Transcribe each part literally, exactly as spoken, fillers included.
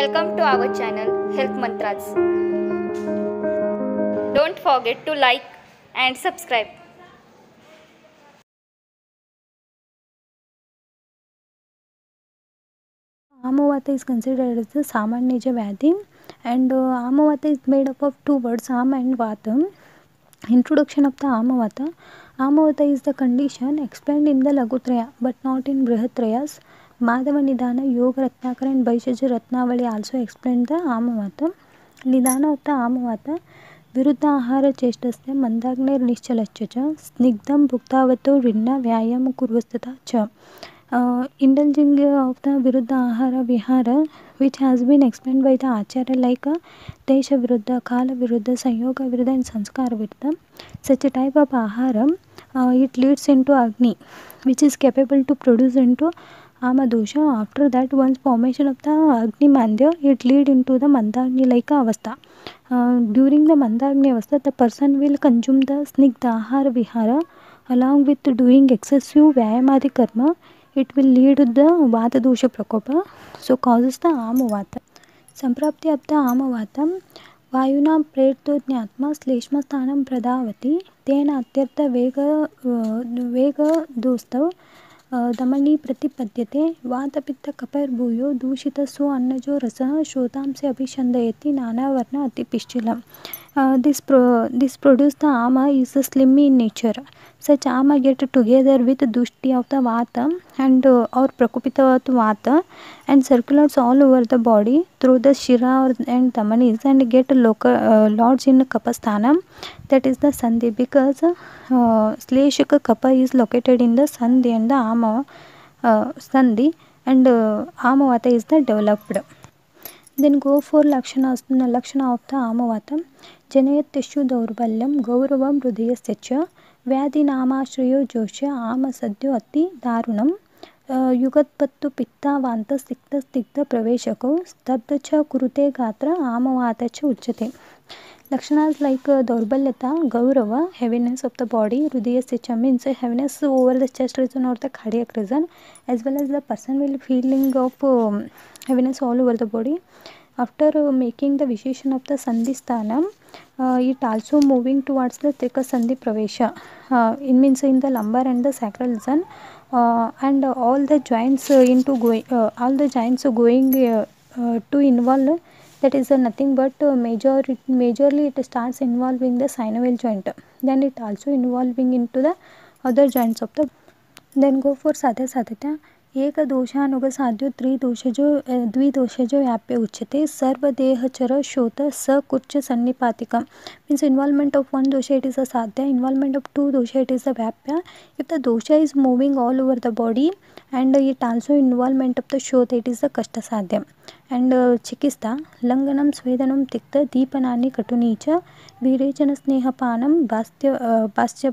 Welcome to our channel Health Mantras. Don't forget to like and subscribe. Amavata is considered as the Samanya Vyadhi, and uh, Amavata is made up of two words, Ama and Vata. Introduction of the Amavata. Amavata is the condition explained in the Lagutraya but not in Brihatrayas. Madhava Nidana, Yoga Ratnakara and Bhaishya Ratnavali also explained the Amavata. Nidana of the Amavata. विरुद्ध आहार चेष्टस्य मंदाग्निर्निश्चलश्च च स्निग्धं भुक्तावतो ऋण्ण व्यायाम कुर्वस्तथा च. Uh, indulging of the viruddha ahara vihara, which has been explained by the acharya like a desha viruddha, kala viruddha, sanyoga viruddha and sanskara viruddha. Such a type of ahara, uh, it leads into agni, which is capable to produce into amadosha. After that, once formation of the agni mandya, it lead into the mandagni like avastha. Uh, during the mandagni avastha, the person will consume the snigdha ahara vihara along with doing excessive vyayamadi karma. It will lead to the vata dosha prakopa, so causes the amavata. Samprapti of the amavatam vayuna preto jnatma sleshma sthanam pradavati tena atyartha vega vega dostav Damani प्रतिपद्यते वातपित्त कपर्भूयो दूषितसो अन्नजो रसः श्रोतांसे अभिषन्दयति नानावर्ण अतिपिश्चिलम्. Uh, this pro this produce the ama is slim in nature. Such ama get together with dushti of the vata and uh, or prakupita vata and circulates all over the body through the shira and damanis and get local uh, lodged in kapasthanam, that is the sandhi, because uh, sleshika kappa is located in the sandhi and the ama uh, sandhi and uh, amavata is the developed. Then go for lakshana lakshana of the amavata. जनयत्यशु दौर्बल्यं गौरवं हृदयस्य च व्याधिनामाश्रयो जोष्य आमसद्यो अति दारुणं युगत्पत्तु पित्तावान्त सिक्तस्तिग्ध प्रवेशको स्तब्ध च कुरुते गात्र आमवात च उच्यते. Lakshanas like uh, Daurbhalyata, Gaurava, heaviness of the body, Hridayasya cha means heaviness over the chest region or the cardiac region, as well as the person will feeling of um, heaviness all over the body. After uh, making the Visheshan of the Sandhi Sthanam, uh, it also moving towards the Trika Sandhi Pravesha. Uh, it means in the lumbar and the sacral region, uh, and uh, all the joints uh, into going, uh, all the joints going uh, uh, to involve. That is uh, nothing but uh, major majorly it starts involving the synovial joint. Then it also involving into the other joints of the. Then go for साध्य साध्यता. एक दोषानुग साध्यो त्रिदोषजो द्विदोषजो व्याप्य उच्यते सर्वदेहचर शोत सकुच्च सन्निपातिकम. Means involvement of one dosha it is a sadhya, involvement of two dosha it is a vyapya. If the dosha is moving all over the body and it also involvement of the shota it is a kashta sadhya. And uh, chikista langanam swedanam tikta deepanani katuneecha virecana snehapanam bastya bastya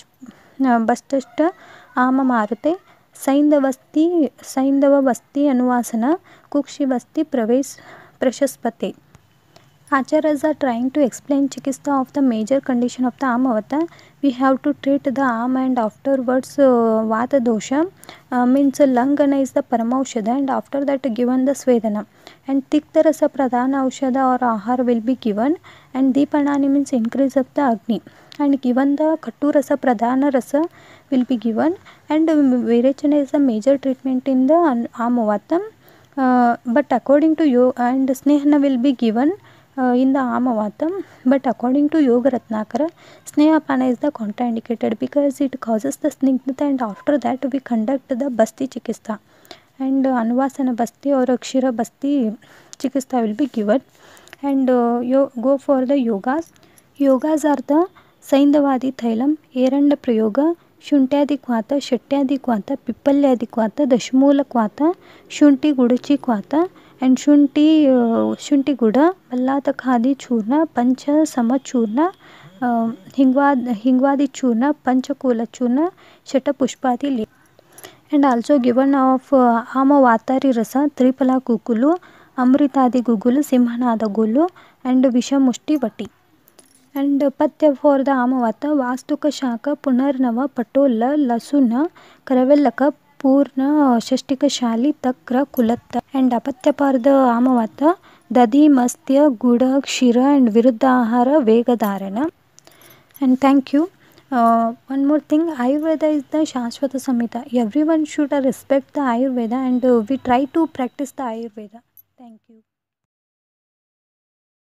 bastashta ama marute सैंधवस्ति सैंधववस्ति अनुवासना कुक्षिवस्ति प्रवेश प्रशस्पते. Acharyas are trying to explain chikitsa of the major condition of the amavata. We have to treat the ama and afterwards uh, vata dosha, uh, means langana is the paramaushada and after that given the svedana. And tikta rasa pradhana aushada or ahar will be given and deepanani means increase of the agni. And given the kattu rasa pradhana rasa will be given and um, virechana is the major treatment in the amavata. Uh, but according to you and snehana will be given Uh, in the amavatam, but according to yoga ratnakara snehapana is the contraindicated because it causes the snigdhata and after that we conduct the basti chikitsa and uh, anuvasana basti or akshira basti chikitsa will be given. And uh, you go for the yogas. Yogas are the saindhavadi thailam eranda prayoga ಶುಂಠ್ಯಾದಿಕ್ವಾತ ಶಟ್ಯಾದಿಕ್ವಾತ ಪಿಪ್ಪಲ್ಯಾದಿಕ್ವಾತ ದಶಮೂಲಕ್ವಾತ ಶುಂಠಿ ಗುಡಚಿ ಕ್ವಾತ and shunti uh, shunti guda vallata khadi churna pancha samachurna uh, hingvad hingvadi churna panchakula churna shata pushpati leaf. And also given of uh, amavatari rasa tripala kukulu amritadi gugulu simhanada gulu and vishamushti vati. And patya for the amavata vastuka shaka punarnava patola lasuna karavellaka ಪೂರ್ಣ ಷಷ್ಟಿಕಶಾಲಿ ತಕ್ರ ಕುಲತ್ತ and ಅಪತ್ಯಪಾರ್ಧ ಆಮವಾತ ದಧಿ ಮಸ್ತ್ಯ ಗುಡ ಕ್ಷೀರ and ವಿರುದ್ಧ ಆಹಾರ ವೇಗಧಾರಣ. And thank you. One more thing, Ayurveda is the Shashwata Samhita. Everyone should respect the Ayurveda and uh, we try to practice the Ayurveda. Thank you.